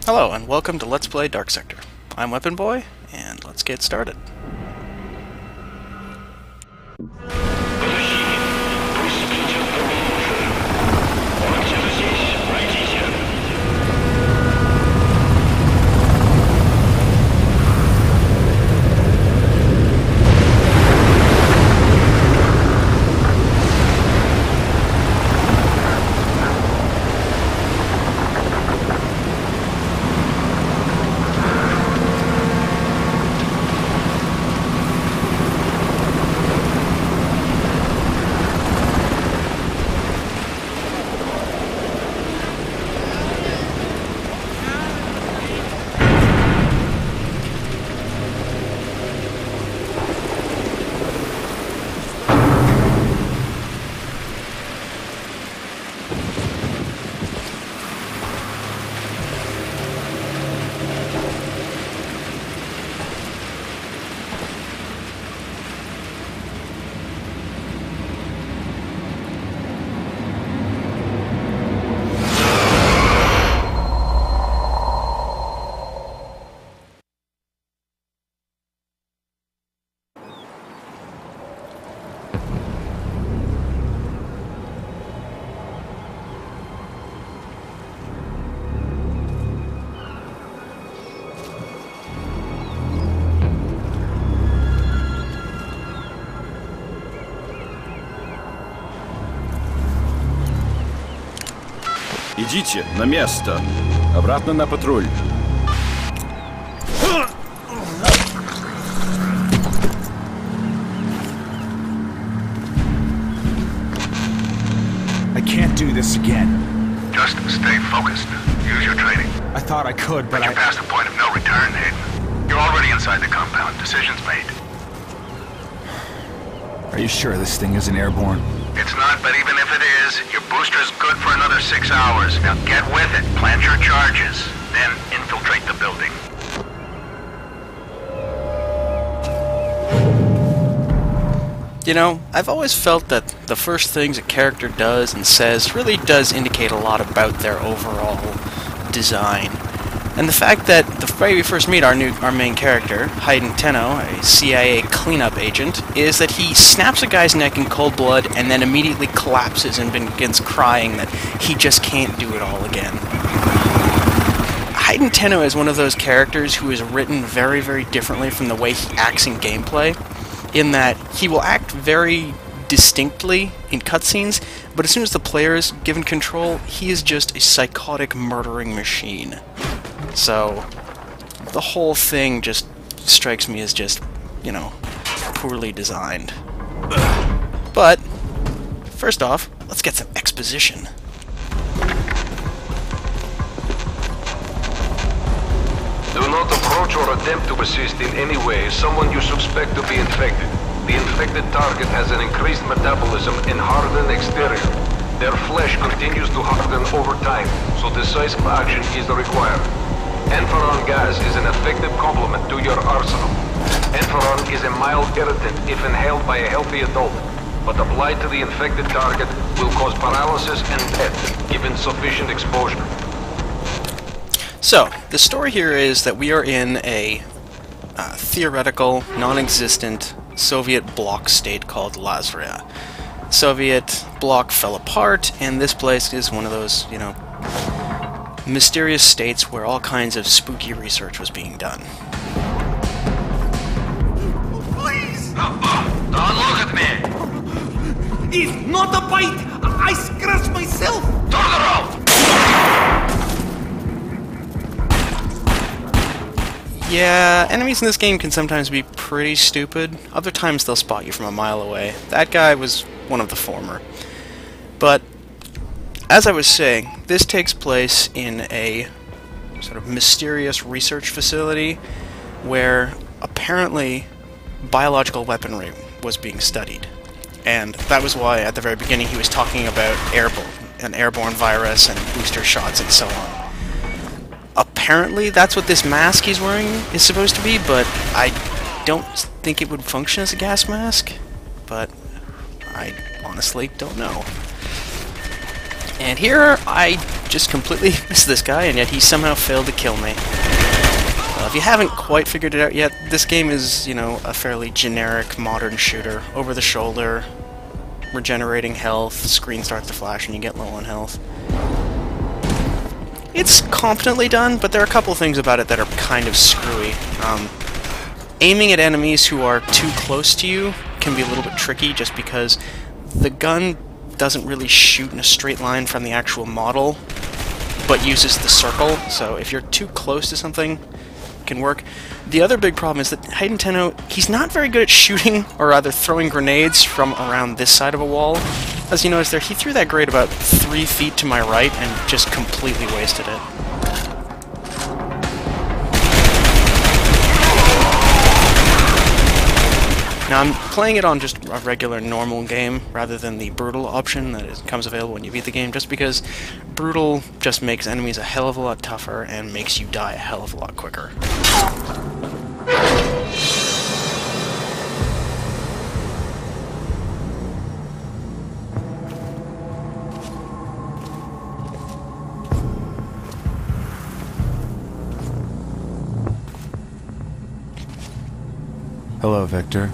Hello, and welcome to Let's Play Dark Sector. I'm Weapon Boy, and let's get started. Идите на место. Обратно на патруль. I can't do this again. Just stay focused. Use your training. I thought I could, but You're past the point of no return, Hayden. You're already inside the compound. Decisions made. Are you sure this thing isn't airborne? It's not, but even if it is, your booster's good for another 6 hours. Now get with it. Plant your charges. Then infiltrate the building. You know, I've always felt that the first things a character does and says really does indicate a lot about their overall design. And the fact that the way we first meet our main character, Hayden Tenno, a CIA cleanup agent, is that he snaps a guy's neck in cold blood and then immediately collapses and begins crying that he just can't do it all again. Hayden Tenno is one of those characters who is written very, very differently from the way he acts in gameplay, in that he will act very distinctly in cutscenes, but as soon as the player is given control, he is just a psychotic murdering machine. So, the whole thing just strikes me as just, you know, poorly designed. But, first off, let's get some exposition. Do not approach or attempt to assist in any way someone you suspect to be infected. The infected target has an increased metabolism and hardened exterior. Their flesh continues to harden over time, so decisive action is required. Enferon gas is an effective complement to your arsenal. Enferon is a mild irritant if inhaled by a healthy adult, but applied to the infected target will cause paralysis and death, given sufficient exposure. So, the story here is that we are in a theoretical, non-existent Soviet bloc state called Lazria. Soviet bloc fell apart, and this place is one of those, you know, mysterious states where all kinds of spooky research was being done. Please! Don't look at me! It's not a bite! I scratched myself! Turn around! Yeah, enemies in this game can sometimes be pretty stupid. Other times they'll spot you from a mile away. That guy was one of the former. But, as I was saying, this takes place in a sort of mysterious research facility where apparently biological weaponry was being studied. And that was why at the very beginning he was talking about an airborne virus and booster shots and so on. Apparently that's what this mask he's wearing is supposed to be, but I don't think it would function as a gas mask. But I honestly don't know. And here, I just completely missed this guy, and yet he somehow failed to kill me. If you haven't quite figured it out yet, this game is, you know, a fairly generic modern shooter. Over the shoulder, regenerating health, screen starts to flash and you get low on health. It's competently done, but there are a couple things about it that are kind of screwy. Aiming at enemies who are too close to you can be a little bit tricky just because the gun doesn't really shoot in a straight line from the actual model, but uses the circle, so if you're too close to something, it can work. The other big problem is that Hayden Tenno, he's not very good at shooting, or rather throwing grenades from around this side of a wall. As you notice there, he threw that grenade about 3 feet to my right and just completely wasted it. Now I'm playing it on just a regular normal game rather than the brutal option that comes available when you beat the game, just because brutal just makes enemies a hell of a lot tougher and makes you die a hell of a lot quicker. Hello, Victor.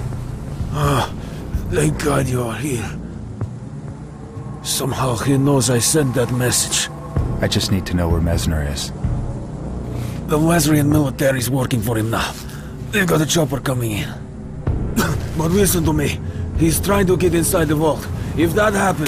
Thank God you are here. Somehow he knows I sent that message. I just need to know where Mesner is. The Lazarian military is working for him now. They've got a chopper coming in. But listen to me. He's trying to get inside the vault. If that happens...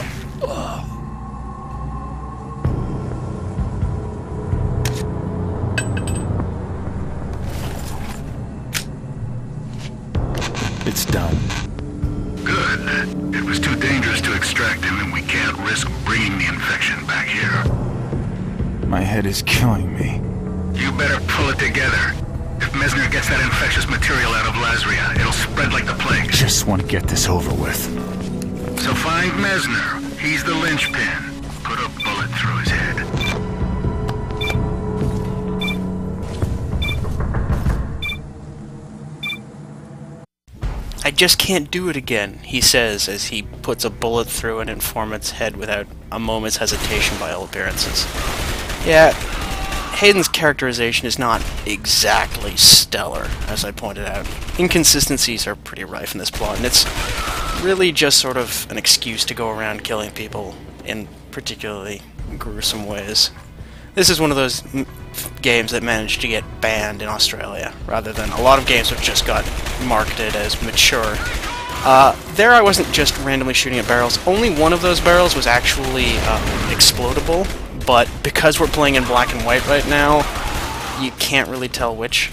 It's done. Good. It was too dangerous to extract him, and we can't risk bringing the infection back here. My head is killing me. You better pull it together. If Mesner gets that infectious material out of Lazaria, it'll spread like the plague. Just want to get this over with. So find Mesner. He's the linchpin. Put a bullet through his head. I just can't do it again, he says as he puts a bullet through an informant's head without a moment's hesitation by all appearances. Yeah, Hayden's characterization is not exactly stellar, as I pointed out. Inconsistencies are pretty rife in this plot, and it's really just sort of an excuse to go around killing people in particularly gruesome ways. This is one of those games that managed to get banned in Australia, rather than a lot of games which just got marketed as mature. There I wasn't just randomly shooting at barrels. Only one of those barrels was actually explodable, but because we're playing in black and white right now, you can't really tell which.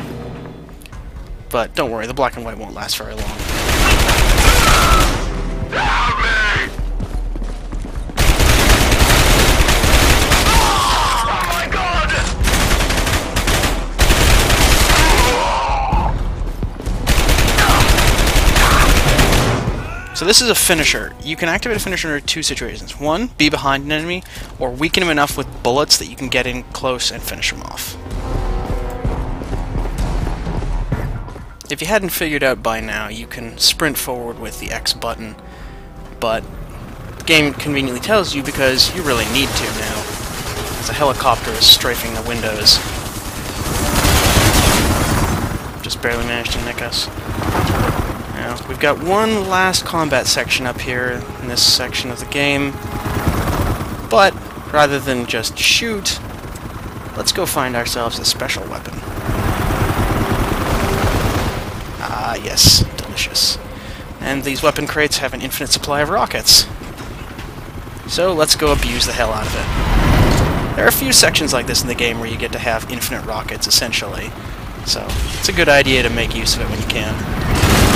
But don't worry, the black and white won't last very long. So this is a finisher. You can activate a finisher under two situations. One, be behind an enemy, or weaken him enough with bullets that you can get in close and finish him off. If you hadn't figured out by now, you can sprint forward with the X button, but the game conveniently tells you because you really need to now, as a helicopter is strafing the windows. Just barely managed to nick us. Now, we've got one last combat section up here in this section of the game, but rather than just shoot, let's go find ourselves a special weapon. Ah, yes, delicious. And these weapon crates have an infinite supply of rockets. So let's go abuse the hell out of it. There are a few sections like this in the game where you get to have infinite rockets, essentially. So it's a good idea to make use of it when you can.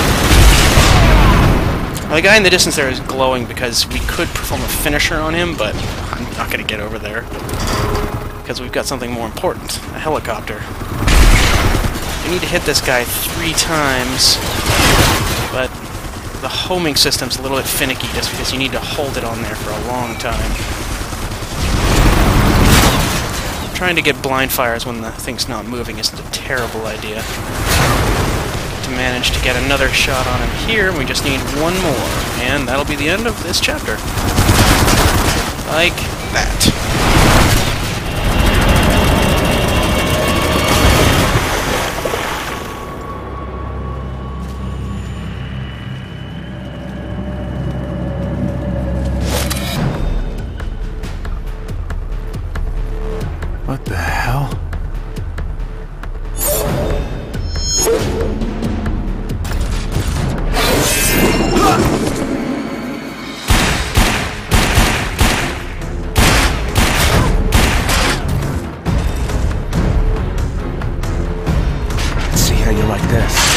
Now, the guy in the distance there is glowing because we could perform a finisher on him, but I'm not going to get over there. Because we've got something more important, a helicopter. We need to hit this guy 3 times, but the homing system's a little bit finicky just because you need to hold it on there for a long time. Trying to get blind fires when the thing's not moving is a terrible idea. To manage to get another shot on him here, we just need one more, and that'll be the end of this chapter. Like, that. What the hell? See how you like this?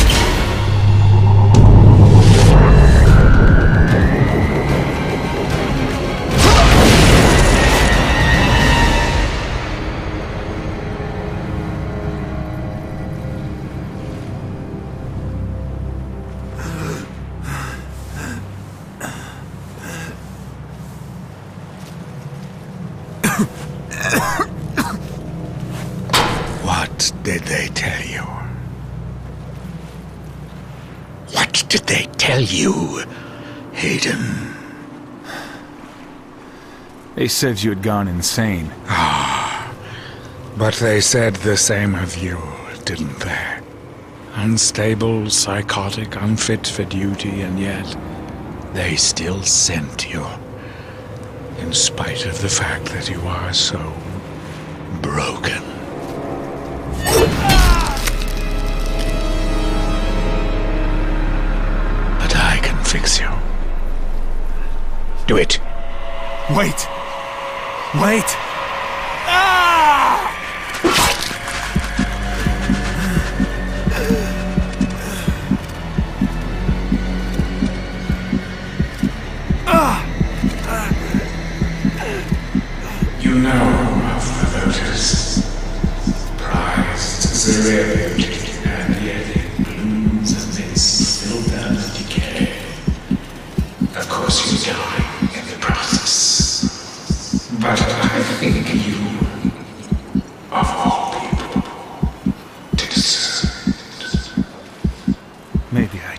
What did they tell you? What did they tell you, Hayden? They said you had gone insane. But they said the same of you, didn't they? Unstable, psychotic, unfit for duty, and yet they still sent you. In spite of the fact that you are so broken. But I can fix you. Do it. Wait! Wait! You know of the Lotus, prized as a rare beauty, and yet it blooms amidst filtered decay. Of course you die in the process, but I think you, of all people, deserve it. Maybe I